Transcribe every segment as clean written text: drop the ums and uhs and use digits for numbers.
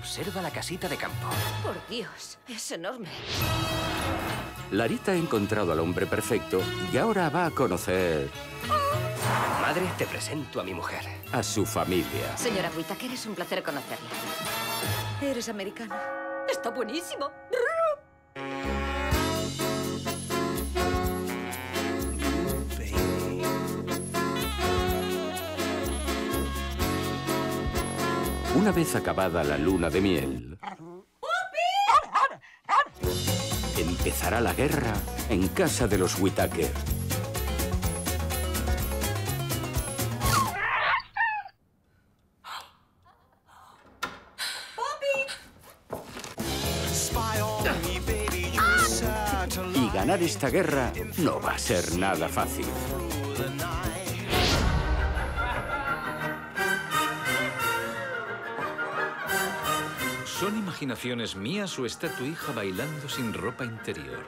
Observa la casita de campo. Por Dios, es enorme. Larita ha encontrado al hombre perfecto y ahora va a conocer Madre, te presento a mi mujer. a su familia. Señora Whittaker, es un placer conocerla. Eres americano. Está buenísimo. Una vez acabada la luna de miel, empezará la guerra en casa de los Whittaker. Y ganar esta guerra no va a ser nada fácil. ¿Son imaginaciones mías o está tu hija bailando sin ropa interior?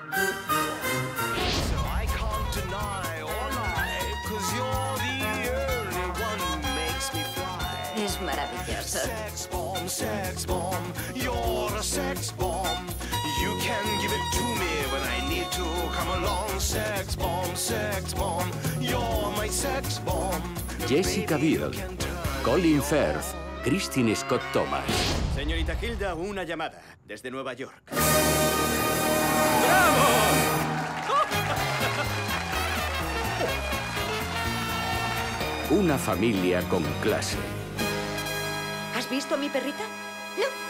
Es maravilloso. Sex bomb, you're a sex bomb. You can give it to me when I need to come along. Sex bomb, you're my sex bomb. Jessica Biel, Colin Firth, Kristin Scott Thomas. Señorita Hilda, una llamada desde Nueva York. Una familia con clase. ¿Has visto a mi perrita? No.